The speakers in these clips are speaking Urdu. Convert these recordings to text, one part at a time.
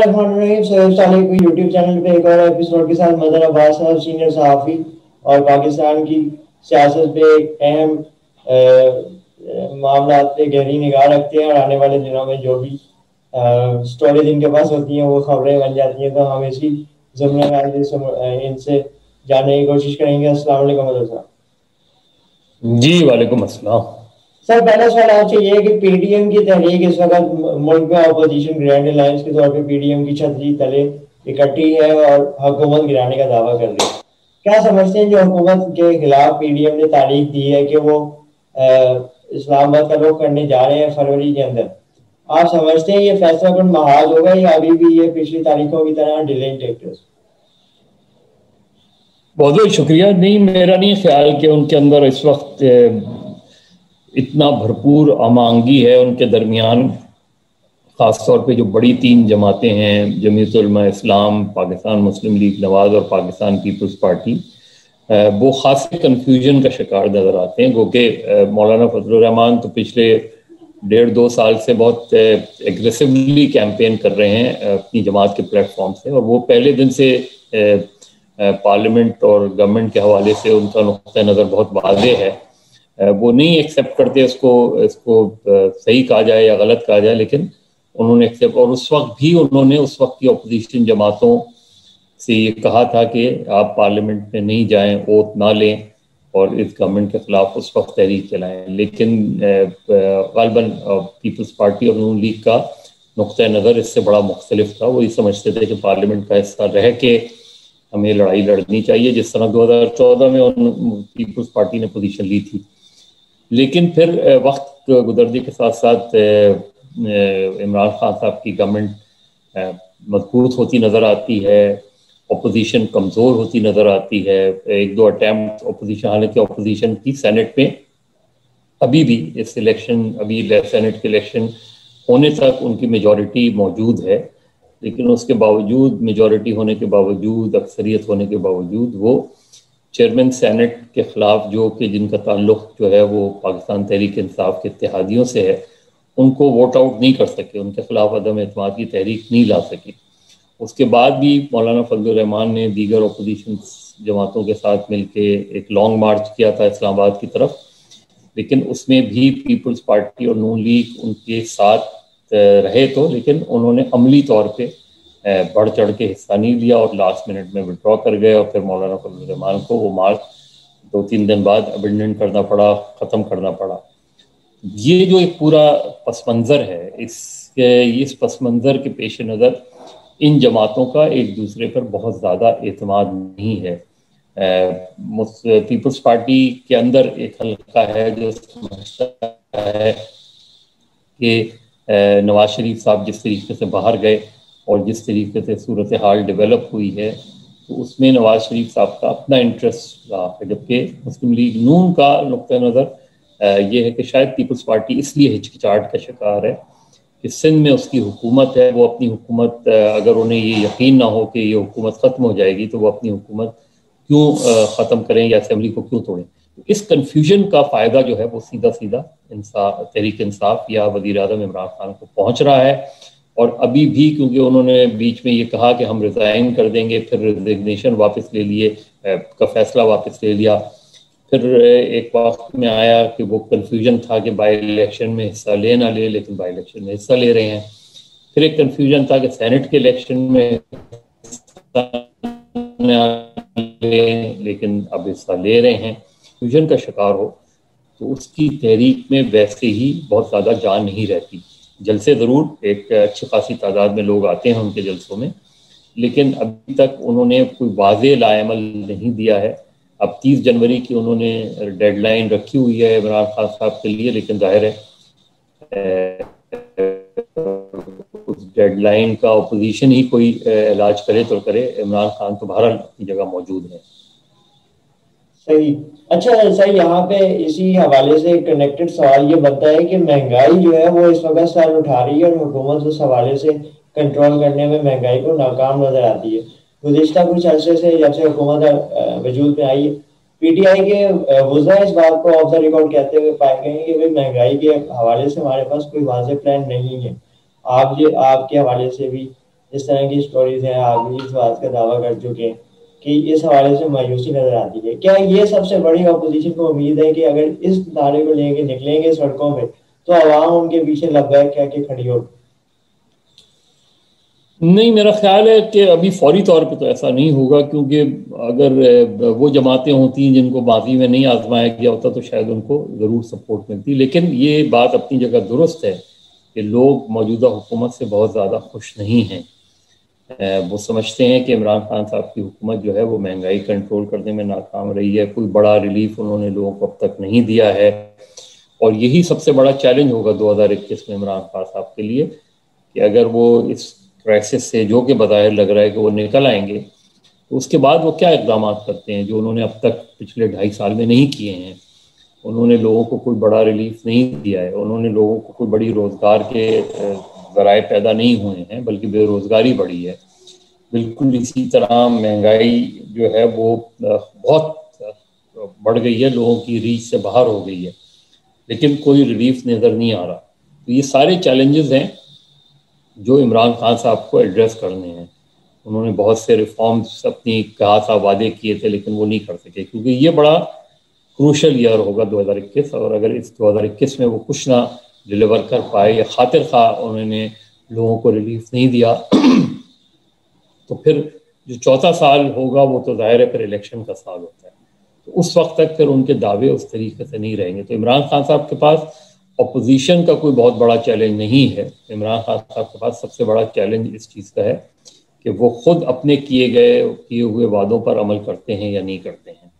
यूट्यूब चैनल पे एक और एपिसोड के साथ मदन अब्बास साहब, सीनियर सहाफ़ी और पाकिस्तान की सियासत पे एक अहम मामला पे गहरी निगाह रखते हैं और आने वाले दिनों में जो भी स्टोरीज इनके पास होती हैं वो खबरें बन जाती हैं। तो हम इसी ज़ुम्रे में इनसे जानने की कोशिश करेंगे। अस्सलाम वालेकुम मदन साहब। जी वालेकुम अस्सलाम। सर, पहला सवाल आपसे ये है कि पीडीएम की तहरीक इस वक्त मुल्क में अपोजिशन ग्रैंड अलायंस के तौर पे पीडीएम की छतरी तले इकट्ठी है और हुकूमत गिराने का दावा कर रही है। क्या समझते हैं जो हुकूमत के खिलाफ पीडीएम ने तारीख दी है कि वो इस्लामाबाद का रुख करने जा रहे हैं फरवरी के अंदर, आप समझते हैं ये फैसला कुछ महाज होगा या अभी भी ये पिछली तारीखों की तरह डिलेइंग टेक्टर्स? बहुत बहुत शुक्रिया। नहीं, मेरा नहीं ख्याल कि उनके अंदर इस वक्त इतना भरपूर आमांगी है उनके दरमियान, ख़ास तौर पे जो बड़ी तीन जमातें हैं, जमीयत उलमा इस्लाम, पाकिस्तान मुस्लिम लीग नवाज़ और पाकिस्तान पीपल्स पार्टी, वो ख़ास कन्फ्यूजन का शिकार नज़र आते हैं। क्योंकि मौलाना फजलुर रहमान तो पिछले 1.5-2 साल से बहुत एग्रेसिवली कैंपेन कर रहे हैं अपनी जमात के प्लेटफॉर्म से, और वो पहले दिन से पार्लियामेंट और गवर्नमेंट के हवाले से उनका नुक्ता नज़र बहुत वाज़ेह है। वो नहीं एक्सेप्ट करते इसको सही कहा जाए या गलत कहा जाए, लेकिन उन्होंने एक्सेप्ट, और उस वक्त भी उन्होंने उस वक्त की अपोजिशन जमातों से ये कहा था कि आप पार्लियामेंट में नहीं जाएं, ओथ ना लें और इस गवर्नमेंट के खिलाफ उस वक्त तहरीक चलाएं। लेकिन ग़ालिबन पीपल्स पार्टी और नून लीग का नुक्ता नज़र इससे बड़ा मुख्तलिफ था। वो ये समझते थे कि पार्लियामेंट का हिस्सा रह के हमें लड़ाई लड़नी चाहिए, जिस तरह 2014 में पीपल्स पार्टी ने पोजीशन ली थी। लेकिन फिर वक्त गुजरने के साथ साथ इमरान खान साहब की गवर्नमेंट मजबूत होती नज़र आती है, अपोजिशन कमज़ोर होती नज़र आती है। 1-2 अटैम्प्ट अपोजिशन, हालांकि अपोजिशन की सेनेट में अभी भी इस इलेक्शन, अभी सेनेट के इलेक्शन होने तक उनकी मेजॉरिटी मौजूद है, लेकिन उसके बावजूद, मेजॉरिटी होने के बावजूद, अक्सरियत होने के बावजूद, वो चेयरमैन सेनेट के ख़िलाफ़ जो कि जिनका ताल्लुक़ जो है वो पाकिस्तान तहरीक इंसाफ के इत्तेहादियों से है, उनको वोट आउट नहीं कर सके, उनके खिलाफ अदम एतमाद की तहरीक नहीं ला सके। उसके बाद भी मौलाना फजलुर रहमान ने दीगर अपोजिशन जमातों के साथ मिलके एक लॉन्ग मार्च किया था इस्लामाबाद की तरफ, लेकिन उसमें भी पीपल्स पार्टी और नून लीग उनके साथ रहे तो, लेकिन उन्होंने अमली तौर पे बढ़ चढ़ के हिस्सा नहीं लिया और लास्ट मिनट में विड्रॉ कर गए, और फिर मौलाना फजलुर रहमान को वो मार्च 2-3 दिन बाद अबेंडन करना पड़ा, ख़त्म करना पड़ा। ये जो एक पूरा पस मंज़र है, इस पस मंज़र के पेश नज़र इन जमातों का एक दूसरे पर बहुत ज़्यादा एतमाद नहीं है। पीपल्स पार्टी के अंदर एक हल्का है जो समझता है कि नवाज शरीफ साहब जिस तरीके से बाहर गए और जिस तरीके से सूरत हाल डेवलप हुई है, तो उसमें नवाज शरीफ साहब का अपना इंटरेस्ट रहा है, जबकि मुस्लिम लीग नून का नुक्ता नज़र ये है कि शायद पीपल्स पार्टी इसलिए हिचकिचाहट का शिकार है कि सिंध में उसकी हुकूमत है, वो अपनी हुकूमत, अगर उन्हें ये यकीन ना हो कि ये हुकूमत ख़त्म हो जाएगी तो वो अपनी हुकूमत क्यों ख़त्म करें या असेंबली को क्यों तोड़ें। तो इस कन्फ्यूजन का फ़ायदा जो है वो सीधा सीधा तहरीक इंसाफ या वज़ीर आज़म इमरान खान को पहुँच रहा है। और अभी भी क्योंकि उन्होंने बीच में ये कहा कि हम रिज़ाइन कर देंगे, फिर रिजिग्नेशन वापस ले लिए, का फ़ैसला वापस ले लिया, फिर एक वक्त में आया कि वो कन्फ्यूजन था कि बाई इलेक्शन में हिस्सा ले ना ले, लेकिन बाई इलेक्शन में हिस्सा ले रहे हैं। फिर एक कन्फ्यूजन था कि सेनेट के इलेक्शन में लेकिन अब हिस्सा ले रहे हैं। कन्फ्यूजन का शिकार हो तो उसकी तहरीक में वैसे ही बहुत ज़्यादा जान नहीं रहती। जलसे ज़रूर एक अच्छी खासी तादाद में लोग आते हैं उनके जलसों में, लेकिन अभी तक उन्होंने कोई वाज़ेह लाएमल नहीं दिया है। अब 30 जनवरी की उन्होंने डेडलाइन रखी हुई है इमरान खान साहब के लिए, लेकिन जाहिर है उस डेडलाइन का अपोजिशन ही कोई इलाज करे तो करे, इमरान खान तो बहरहाल अपनी जगह मौजूद है। सही। अच्छा सर, यहाँ पे इसी हवाले से कनेक्टेड सवाल ये बनता है कि महंगाई जो है वो इस वक्त सर उठा रही है और हुकूमत उस हवाले से कंट्रोल करने में महंगाई को नाकाम नजर आती है। गुज़िश्ता कुछ अरसे से जब से हुकूमत वजूद में आई है, पीटीआई के वज़रा इस बात को ऑफ द रिकॉर्ड कहते हुए पाए गए हैं कि भाई महंगाई के हवाले से हमारे पास कोई वाज़ेह प्लान नहीं है। आपके हवाले से भी اس طرح کی سٹوریز ہیں، آپ بھی اس بات کا دعویٰ کر چکے ہیں کہ اس حوالے سے مایوسی نظر آتی ہے. کیا یہ سب سے بڑی اپوزیشن کو امید ہے کہ اگر اس دھارے کو لے کے نکلیں گے سڑکوں پہ تو عوام ان کے پیچھے لبیک کہہ کے کھڑی ہوگی؟ نہیں، میرا خیال ہے کہ ابھی فوری طور پہ تو ایسا نہیں ہوگا، کیونکہ اگر وہ جماعتیں ہوتی ہیں جن کو ماضی میں نہیں آزمایا گیا ہوتا تو شاید ان کو ضرور سپورٹ ملتی. لیکن یہ بات اپنی جگہ درست ہے کہ لوگ موجودہ حکومت سے بہت زیادہ خوش نہیں ہیں. وہ سمجھتے ہیں کہ عمران خان صاحب کی حکومت جو ہے وہ مہنگائی کنٹرول کرنے میں ناکام رہی ہے، کوئی بڑا ریلیف انہوں نے لوگوں کو اب تک نہیں دیا ہے. اور یہی سب سے بڑا چیلنج ہوگا 2021 میں عمران خان صاحب کے لیے کہ اگر وہ اس کرائسس سے، جو کہ بظاہر لگ رہا ہے کہ وہ نکل آئیں گے، تو اس کے بعد وہ کیا اقدامات کرتے ہیں جو انہوں نے اب تک پچھلے 2.5 سال میں نہیں کیے ہیں. انہوں نے لوگوں کو کوئی بڑا ریلیف نہیں دیا ہے، انہوں نے لوگوں کو کوئی بڑی روزگار کے ذرائع پیدا نہیں ہوئے ہیں، بلکہ بے روزگاری بڑھی ہے. بالکل اسی طرح مہنگائی جو ہے وہ بہت بڑھ گئی ہے، لوگوں کی ریچ سے باہر ہو گئی ہے، لیکن کوئی ریلیف نظر نہیں آ رہا. تو یہ سارے چیلنجز ہیں جو عمران خان صاحب کو ایڈریس کرنے ہیں. انہوں نے بہت سے ریفارمز اپنی کہا تھا، وعدے کیے تھے، لیکن وہ نہیں کر سکے، کیونکہ یہ بڑا کروشل ایئر ہوگا 2021. اور اگر اس 2021 میں وہ کچھ نہ ڈلیور کر پائے یا خاطر خواہ انہوں نے لوگوں کو ریلیف نہیں دیا تو پھر جو چوتھا سال ہوگا وہ تو ظاہر ہے پھر الیکشن کا سال ہوتا ہے. تو اس وقت تک پھر ان کے دعوے اس طریقے سے نہیں رہیں گے. تو عمران خان صاحب کے پاس اپوزیشن کا کوئی بہت بڑا چیلنج نہیں ہے. عمران خان صاحب کے پاس سب سے بڑا چیلنج اس چیز کا ہے کہ وہ خود اپنے کیے ہوئے وعدوں پر عمل کرتے ہیں یا نہیں کرتے ہیں.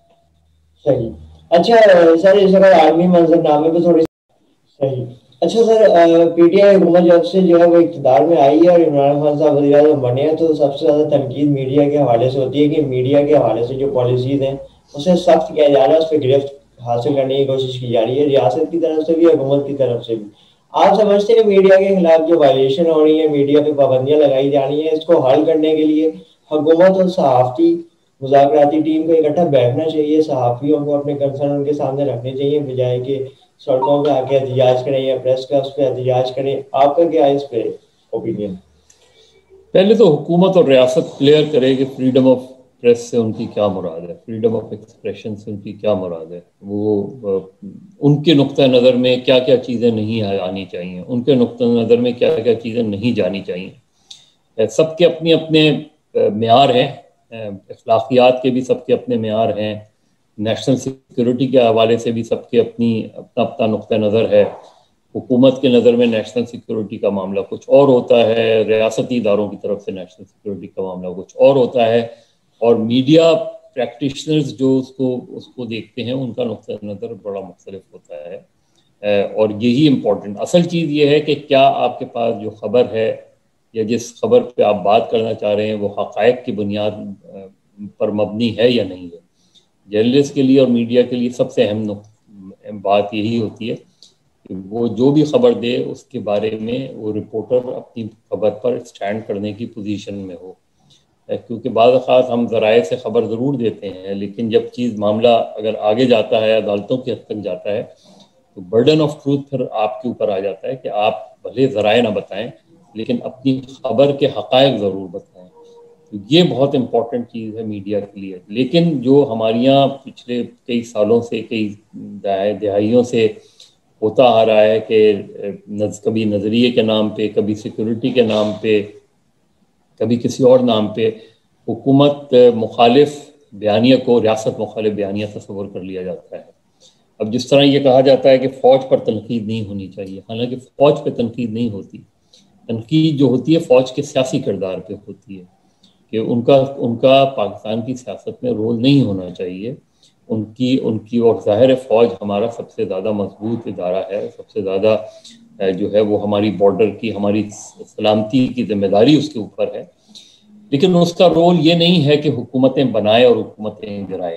صحیح. اچھا سر، اس وقت عالمی منظرنامے پہ تھوڑی صحیح. اچھا سر، پی ٹی آئی حکومت جب سے جو ہے وہ اقتدار میں آئی ہے اور عمران خان صاحب وزیر اعظم بنے ہیں تو سب سے زیادہ تنقید میڈیا کے حوالے سے ہوتی ہے کہ میڈیا کے حوالے سے جو پالیسیز ہیں اسے سخت کیا جا رہا ہے، اس پہ گرفت حاصل کرنے کی کوشش کی جا رہی ہے، ریاست کی طرف سے بھی، حکومت کی طرف سے بھی. آپ سمجھتے ہیں میڈیا کے خلاف جو وائلیشن ہو رہی ہے، میڈیا پہ پابندیاں لگائی جا رہی ہیں، اس کو حل کرنے کے لیے حکومت اور صحافتی مذاکراتی ٹیم کو اکٹھا بیٹھنا چاہیے، صحافیوں کو اپنے کنسرن ان کے سامنے رکھنے چاہیے بجائے کہ سڑکوں پہ آ کے احتجاج کریں یا پریس کلبس پہ احتجاج کریں؟ آپ کا کیا ہے اس پہ اوپینین؟ پہلے تو حکومت اور ریاست کلیئر کرے کہ فریڈم آف پریس سے ان کی کیا مراد ہے، فریڈم آف ایکسپریشن سے ان کی کیا مراد ہے. وہ ان کے نقطہ نظر میں کیا کیا چیزیں نہیں آنی چاہیے، ان کے نقطہ نظر میں کیا کیا چیزیں نہیں جانی چاہیے. سب کے اپنے اپنے معیار ہیں، اخلاقیات کے بھی سب کے اپنے معیار ہیں، نیشنل سیکورٹی کے حوالے سے بھی سب کے اپنا اپنا نقطہ نظر ہے. حکومت کے نظر میں نیشنل سیکورٹی کا معاملہ کچھ اور ہوتا ہے، ریاستی اداروں کی طرف سے نیشنل سیکورٹی کا معاملہ کچھ اور ہوتا ہے، اور میڈیا پریکٹیشنرز جو اس کو دیکھتے ہیں ان کا نقطہ نظر بڑا مختلف ہوتا ہے. اور یہی امپورٹنٹ اصل چیز یہ ہے کہ کیا آپ کے پاس جو خبر ہے یا جس خبر پہ آپ بات کرنا چاہ رہے ہیں وہ حقائق کی بنیاد پر مبنی ہے یا نہیں ہے. جرنلسٹ کے لیے اور میڈیا کے لیے سب سے اہم بات یہی ہوتی ہے کہ وہ جو بھی خبر دے اس کے بارے میں وہ رپورٹر اپنی خبر پر اسٹینڈ کرنے کی پوزیشن میں ہو. کیونکہ بعض اوقات ہم ذرائع سے خبر ضرور دیتے ہیں، لیکن جب معاملہ اگر آگے جاتا ہے، عدالتوں کی حد تک جاتا ہے، تو برڈن آف ٹروتھ پھر آپ کے اوپر آ جاتا ہے کہ آپ بھلے ذرائع نہ بتائیں لیکن اپنی خبر کے حقائق ضرور بتائیں. تو یہ بہت امپورٹنٹ چیز ہے میڈیا کے لیے. لیکن جو ہمارے یہاں پچھلے کئی سالوں سے، کئی دہائیوں سے ہوتا آ رہا ہے کہ کبھی نظریے کے نام پہ، کبھی سیکورٹی کے نام پہ، کبھی کسی اور نام پہ حکومت مخالف بیانیہ کو ریاست مخالف بیانیہ تصور کر لیا جاتا ہے. اب جس طرح یہ کہا جاتا ہے کہ فوج پر تنقید نہیں ہونی چاہیے، حالانکہ فوج پہ تنقید نہیں ہوتی. تنقید جو ہوتی ہے فوج کے سیاسی کردار پہ ہوتی ہے کہ ان کا پاکستان کی سیاست میں رول نہیں ہونا چاہیے. ان کی اور ظاہر ہے فوج ہمارا سب سے زیادہ مضبوط ادارہ ہے، سب سے زیادہ جو ہے وہ ہماری بارڈر کی، ہماری سلامتی کی ذمہ داری اس کے اوپر ہے. لیکن اس کا رول یہ نہیں ہے کہ حکومتیں بنائے اور حکومتیں گرائے.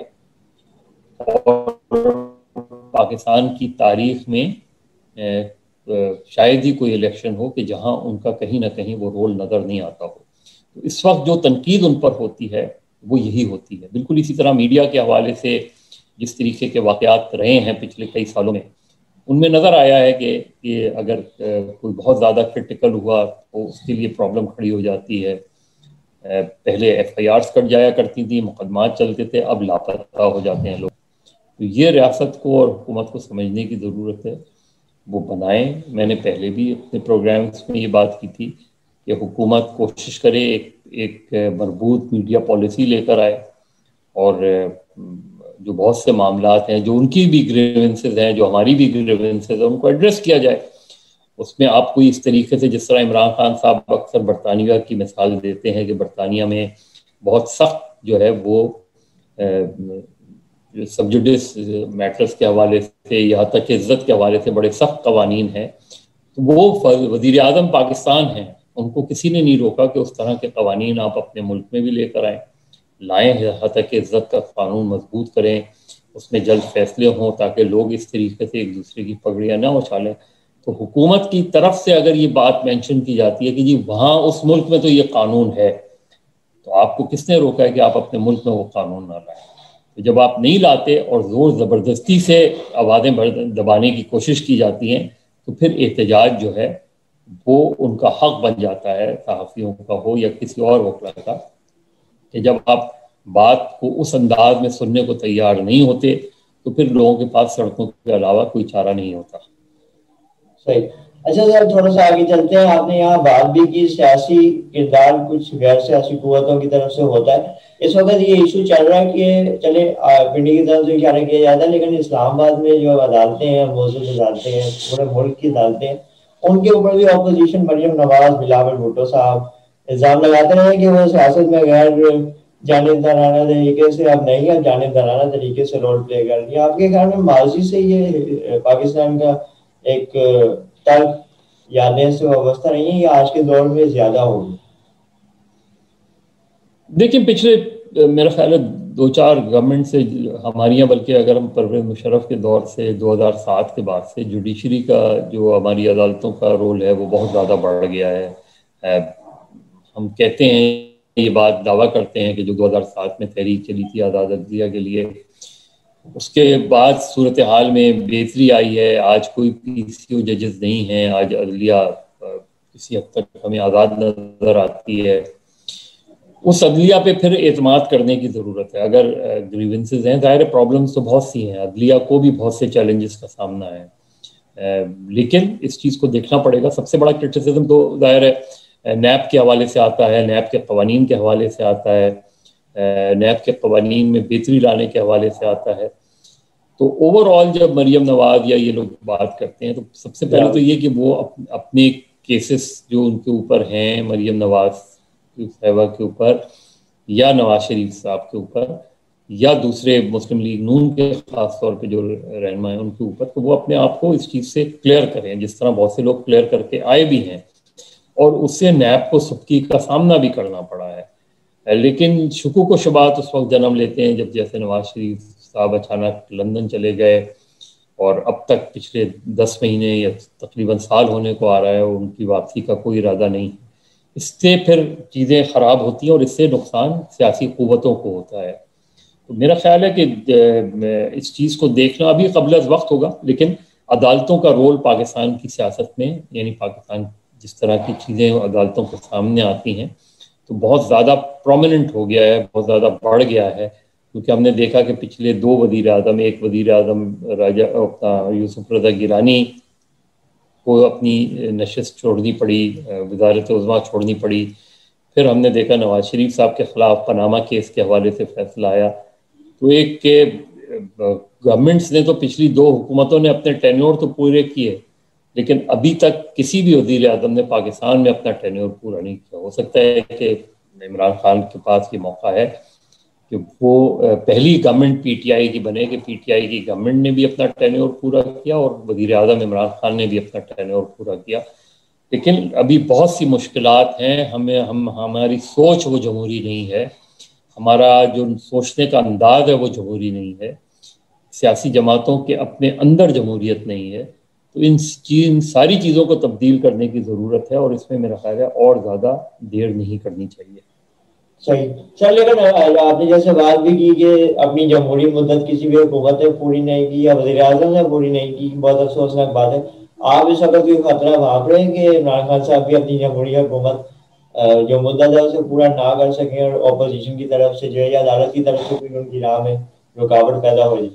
اور پاکستان کی تاریخ میں شاید ہی کوئی الیکشن ہو کہ جہاں ان کا کہیں نہ کہیں وہ رول نظر نہیں آتا ہو. تو اس وقت جو تنقید ان پر ہوتی ہے وہ یہی ہوتی ہے. بالکل اسی طرح میڈیا کے حوالے سے جس طریقے کے واقعات رہے ہیں پچھلے کئی سالوں میں، ان میں نظر آیا ہے کہ اگر کوئی بہت زیادہ کرٹیکل ہوا تو اس کے لیے پرابلم کھڑی ہو جاتی ہے. پہلے ایف آئی آرز کٹ جایا کرتی تھی, مقدمات چلتے تھے, اب لاپتہ ہو جاتے ہیں لوگ. تو یہ ریاست کو اور حکومت کو سمجھنے کی ضرورت ہے, وہ بنائیں. میں نے پہلے بھی اپنے پروگرامز میں یہ بات کی تھی کہ حکومت کوشش کرے ایک مربوط میڈیا پالیسی لے کر آئے, اور جو بہت سے معاملات ہیں جو ان کی بھی گریونسز ہیں, جو ہماری بھی گریونسز ہیں, ان کو ایڈریس کیا جائے. اس میں آپ کوئی اس طریقے سے, جس طرح عمران خان صاحب اکثر برطانیہ کی مثال دیتے ہیں کہ برطانیہ میں بہت سخت جو ہے وہ سبجوڈس میٹرز کے حوالے سے, یہاں تک کہ عزت کے حوالے سے بڑے سخت قوانین ہیں. تو وہ وزیر اعظم پاکستان ہیں, ان کو کسی نے نہیں روکا کہ اس طرح کے قوانین آپ اپنے ملک میں بھی لے کر لائیں, یہاں تک کہ عزت کا قانون مضبوط کریں, اس میں جلد فیصلے ہوں تاکہ لوگ اس طریقے سے ایک دوسرے کی پگڑیاں نہ اچھالیں. تو حکومت کی طرف سے اگر یہ بات مینشن کی جاتی ہے کہ جی وہاں اس ملک میں تو یہ قانون ہے, تو آپ کو کس نے روکا ہے کہ آپ اپنے ملک میں وہ قانون نہ لائیں؟ تو جب آپ نہیں لاتے اور زور زبردستی سے آوازیں دبانے کی کوشش کی جاتی ہیں, تو پھر احتجاج جو ہے وہ ان کا حق بن جاتا ہے, صحافیوں کا ہو یا کسی اور وکلا کا, کہ جب آپ بات کو اس انداز میں سننے کو تیار نہیں ہوتے تو پھر لوگوں کے پاس سڑکوں کے علاوہ کوئی چارہ نہیں ہوتا. صحیح. اچھا سر, تھوڑا سا آگے چلتے ہیں. آپ نے یہاں بات بھی کی سیاسی کردار کچھ غیر سیاسی قوتوں کی طرف سے ہوتا ہے. اس وقت یہ ایشو چل رہا ہے کہ چلے پنڈی کی طرف سے اشارہ کیا جاتا ہے, لیکن اسلام آباد میں جو عدالتیں ہیں, موصوف عدالتیں ہیں, پورے ملک کی عدالتیں ہیں, ان کے اوپر بھی اپوزیشن مریم نواز, بلاول بھٹو صاحب الزام لگاتے رہے کہ وہ سیاست میں غیر جانبدارانہ طریقے سے, اب نہیں ہے جانبدارانہ طریقے سے رول پلے کر دیا. آپ کے خیال میں ماضی سے یہ پاکستان کا ایک ترک یادیں سے وابستہ نہیں ہے یا آج کے دور میں زیادہ ہوگی؟ دیکھیں, پچھلے میرا خیال ہے 2-4 گورنمنٹ سے ہماری, بلکہ اگر ہم پرویز مشرف کے دور سے 2007 کے بعد سے جوڈیشری کا جو ہماری عدالتوں کا رول ہے وہ بہت زیادہ بڑھ گیا ہے. ہم کہتے ہیں, یہ بات دعویٰ کرتے ہیں کہ جو 2007 میں تحریک چلی تھی آزاد عدلیہ کے لیے, اس کے بعد صورتحال میں بہتری آئی ہے. آج کوئی پی سی او ججز نہیں ہیں, آج عدلیہ کسی حد تک ہمیں آزاد نظر آتی ہے. اس عدلیہ پہ پھر اعتماد کرنے کی ضرورت ہے. اگر گریونسز ہیں, ظاہر پرابلمز تو بہت سی ہیں, عدلیہ کو بھی بہت سے چیلنجز کا سامنا ہے, لیکن اس چیز کو دیکھنا پڑے گا. سب سے بڑا کرٹیسزم تو ظاہر ہے نیب کے حوالے سے آتا ہے, نیب کے قوانین کے حوالے سے آتا ہے, نیب کے قوانین میں بہتری لانے کے حوالے سے آتا ہے. تو اوور آل جب مریم نواز یا یہ لوگ بات کرتے ہیں تو سب سے پہلے تو یہ کہ وہ اپنے کیسز جو ان کے اوپر ہیں, مریم نواز صاحبہ کے اوپر یا نواز شریف صاحب کے اوپر یا دوسرے مسلم لیگ نون کے خاص طور پہ جو رہنما ہیں ان کے اوپر, تو وہ اپنے آپ کو اس چیز سے کلیئر کریں, جس طرح بہت سے لوگ کلیئر کر کے آئے بھی ہیں, اور اس سے نیب کو سبکی کا سامنا بھی کرنا پڑا ہے. لیکن شکوک و شبہات اس وقت جنم لیتے ہیں جب جیسے نواز شریف صاحب اچانک لندن چلے گئے, اور اب تک پچھلے 10 مہینے یا تقریباً سال ہونے کو آ رہا ہے ان کی واپسی کا کوئی ارادہ نہیں. اس سے پھر چیزیں خراب ہوتی ہیں اور اس سے نقصان سیاسی قوتوں کو ہوتا ہے. تو میرا خیال ہے کہ اس چیز کو دیکھنا ابھی قبل از وقت ہوگا, لیکن عدالتوں کا رول پاکستان کی سیاست میں, یعنی پاکستان جس طرح کی چیزیں عدالتوں کے سامنے آتی ہیں تو بہت زیادہ پرومیننٹ ہو گیا ہے, بہت زیادہ بڑھ گیا ہے. کیونکہ ہم نے دیکھا کہ پچھلے 2 وزیر اعظم, ایک وزیر اعظم یوسف رضا گیلانی کو اپنی نشست چھوڑنی پڑی, وزارت عظمیٰ چھوڑنی پڑی. پھر ہم نے دیکھا نواز شریف صاحب کے خلاف پاناما کیس کے حوالے سے فیصلہ آیا. تو ایک کہ گورنمنٹس نے تو پچھلی 2 حکومتوں نے اپنے ٹینیور تو پورے کیے, لیکن ابھی تک کسی بھی وزیر اعظم نے پاکستان میں اپنا ٹینیور پورا نہیں کیا. ہو سکتا ہے کہ عمران خان کے پاس یہ موقع ہے کہ وہ پہلی گورنمنٹ پی ٹی آئی کی بنے, کہ پی ٹی آئی کی گورنمنٹ نے بھی اپنا ٹینیور پورا کیا اور وزیر اعظم عمران خان نے بھی اپنا ٹینیور پورا کیا. لیکن ابھی بہت سی مشکلات ہیں, ہماری سوچ وہ جمہوری نہیں ہے, ہمارا جو سوچنے کا انداز ہے وہ جمہوری نہیں ہے, سیاسی جماعتوں کے اپنے اندر جمہوریت نہیں ہے. تو ان ساری چیزوں کو تبدیل کرنے کی ضرورت ہے, اور اس میں میرا خیال ہے اور زیادہ دیر نہیں کرنی چاہیے. صحیح سر، لیکن آپ نے جیسے بات بھی کی کہ اپنی جمہوری مدت کسی بھی حکومت نے پوری نہیں کی یا وزیر اعظم نے پوری نہیں کی، بہت افسوسناک بات ہے. آپ اس وقت کوئی خطرہ بھانپ رہے ہیں کہ عمران خان صاحب بھی اپنی جمہوری حکومت جو مدت ہے اسے پورا نہ کر سکیں اور اپوزیشن کی طرف سے جو ہے یا عدالت کی طرف سے کوئی ان کی راہ میں رکاوٹ پیدا ہو جائے؟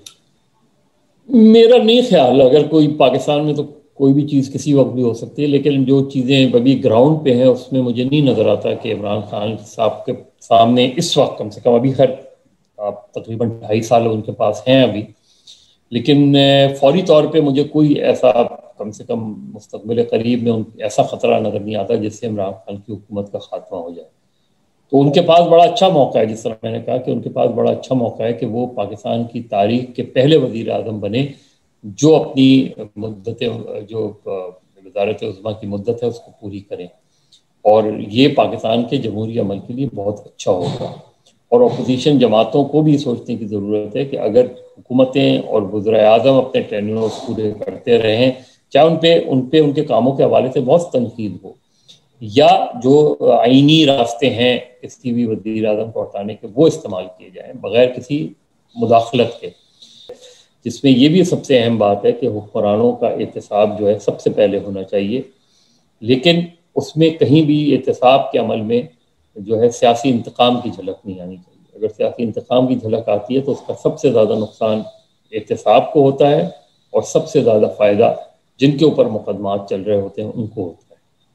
میرا نہیں خیال. اگر کوئی پاکستان میں تو کوئی بھی چیز کسی وقت بھی ہو سکتی ہے، لیکن جو چیزیں ابھی گراؤنڈ پہ ہیں اس میں مجھے نہیں نظر آتا کہ عمران خان صاحب کے سامنے اس وقت کم سے کم، ابھی خیر آپ تقریباً 2.5 سال ان کے پاس ہیں ابھی، لیکن فوری طور پہ مجھے کوئی ایسا کم سے کم مستقبل قریب میں ایسا خطرہ نظر نہیں آتا جس سے عمران خان کی حکومت کا خاتمہ ہو جائے. تو ان کے پاس بڑا اچھا موقع ہے، جس طرح میں نے کہا کہ ان کے پاس بڑا اچھا موقع ہے کہ وہ پاکستان کی تاریخ کے پہلے وزیر اعظم بنے جو اپنی مدت، جو وزارت عظمیٰ کی مدت ہے اس کو پوری کریں، اور یہ پاکستان کے جمہوری عمل کے لیے بہت اچھا ہوگا. اور اپوزیشن جماعتوں کو بھی سوچنے کی ضرورت ہے کہ اگر حکومتیں اور وزرائے اعظم اپنے ٹینیورز پورے کرتے رہیں، چاہے ان کے کاموں کے حوالے سے بہت تنقید ہو، یا جو آئینی راستے ہیں کسی بھی وزیر اعظم کو ہٹانے کے وہ استعمال کیے جائیں بغیر کسی مداخلت کے، جس میں یہ بھی سب سے اہم بات ہے کہ حکمرانوں کا احتساب جو ہے سب سے پہلے ہونا چاہیے، لیکن اس میں کہیں بھی احتساب کے عمل میں جو ہے سیاسی انتقام کی جھلک نہیں آنی چاہیے. اگر سیاسی انتقام کی جھلک آتی ہے تو اس کا سب سے زیادہ نقصان احتساب کو ہوتا ہے، اور سب سے زیادہ فائدہ جن کے اوپر مقدمات چل رہے ہوتے ہیں ان کو ہوتا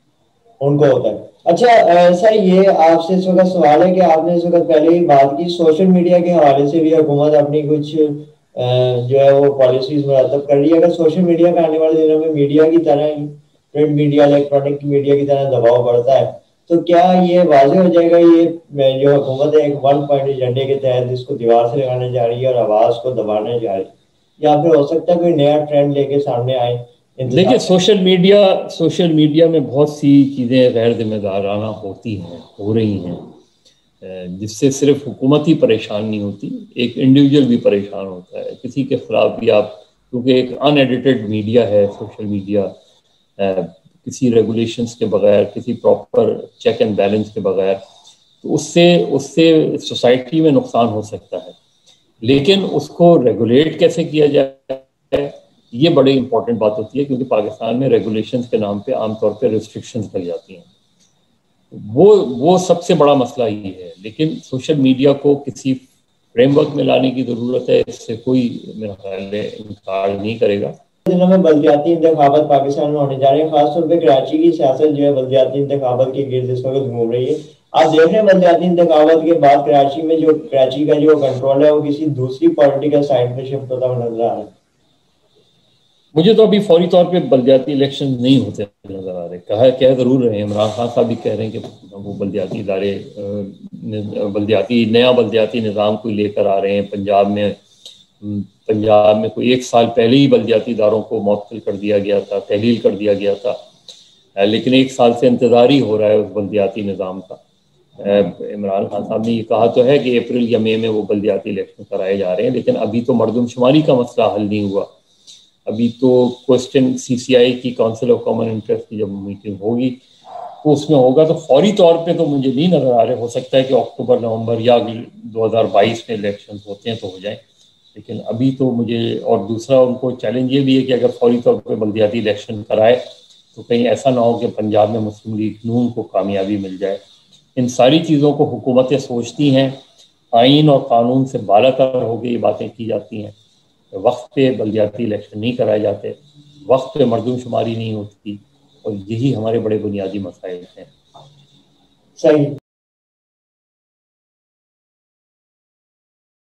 ہے. اچھا سر، یہ آپ سے اس وقت سوال ہے کہ آپ نے اس وقت پہلے ہی بات کی سوشل میڈیا کے حوالے سے بھی حکومت اپنی کچھ جو ہے وہ پالیسیز مرتب کر رہی ہے. اگر سوشل میڈیا پہ آنے والے دنوں میں میڈیا کی طرح ہی پرنٹ میڈیا، الیکٹرانک میڈیا کی طرح دباؤ بڑھتا ہے تو کیا یہ واضح ہو جائے گا یہ جو حکومت ہے ایک ون پوائنٹ ایجنڈے کے تحت اس کو دیوار سے لگانے جا رہی ہے اور آواز کو دبانے جا رہی ہے، یا پھر ہو سکتا ہے کوئی نیا ٹرینڈ لے کے سامنے آئے؟ دیکھیے سوشل میڈیا میں بہت سی چیزیں غیر ذمہ دارانہ ہوتی ہیں، ہو رہی ہیں، جس سے صرف حکومت ہی پریشان نہیں ہوتی، ایک انڈیویجول بھی پریشان ہوتا ہے. کسی کے خلاف بھی آپ، کیونکہ ایک ان ایڈیٹڈ میڈیا ہے سوشل میڈیا، کسی ریگولیشنز کے بغیر، کسی پراپر چیک اینڈ بیلنس کے بغیر، تو اس سے سوسائٹی میں نقصان ہو سکتا ہے. لیکن اس کو ریگولیٹ کیسے کیا جائے، یہ بڑی امپورٹنٹ بات ہوتی ہے، کیونکہ پاکستان میں ریگولیشنز کے نام پہ عام طور پہ ریسٹرکشنز لگ جاتی ہیں. وہ سب سے بڑا مسئلہ یہ ہے. لیکن سوشل میڈیا کو کسی فریم ورک میں لانے کی ضرورت ہے، اس سے کوئی میرا خیال ہے انکار نہیں کرے گا. دنوں میں بلدیاتی انتخابات پاکستان میں ہونے جا رہے ہیں، خاص طور پہ کراچی کی سیاست جو ہے بلدیاتی انتخابات کے گرد اس وقت گھوم رہی ہے. آپ دیکھ رہے ہیں بلدیاتی انتخابات کے بعد کراچی میں جو کراچی کا جو کنٹرول ہے وہ کسی دوسری پولیٹیکل سائڈ میں شفٹ ہوتا ہوا نظر آ رہا ہے. مجھے تو ابھی فوری طور پہ بلدیاتی الیکشن نہیں ہوتے نظر آ رہے. کہہ ضرور رہے ہیں، عمران خان صاحب بھی کہہ رہے ہیں کہ وہ بلدیاتی ادارے، نیا بلدیاتی نظام کوئی لے کر آ رہے ہیں. پنجاب میں کوئی 1 سال پہلے ہی بلدیاتی اداروں کو معطل کر دیا گیا تھا، تحلیل کر دیا گیا تھا، لیکن 1 سال سے انتظار ہی ہو رہا ہے اس بلدیاتی نظام کا. عمران خان صاحب نے یہ کہا تو ہے کہ اپریل یا مئی میں وہ بلدیاتی الیکشن کرائے جا رہے ہیں، لیکن ابھی تو مردم شماری کا مسئلہ حل نہیں ہوا. ابھی تو کوسچن CCI کی کونسل آف کامن انٹرسٹ کی جب میٹنگ ہوگی تو اس میں ہوگا، تو فوری طور پہ تو مجھے نہیں نظر آ رہے. ہو سکتا ہے کہ اکتوبر، نومبر یا 2022 میں الیکشن ہوتے ہیں تو ہو جائیں، لیکن ابھی تو مجھے. اور دوسرا ان کو چیلنج یہ بھی ہے کہ اگر فوری طور پہ بلدیاتی الیکشن کرائے تو کہیں ایسا نہ ہو کہ پنجاب میں مسلم لیگ نون کو کامیابی مل جائے. ان ساری چیزوں کو حکومتیں سوچتی ہیں، آئین اور قانون سے بالا تر ہو کے یہ باتیں کی جاتی ہیں. وقت پہ بلدیاتی الیکشن نہیں کرائے جاتے، وقت پہ مردم شماری نہیں ہوتی، اور یہی ہمارے بڑے بنیادی مسائل ہیں. صحیح.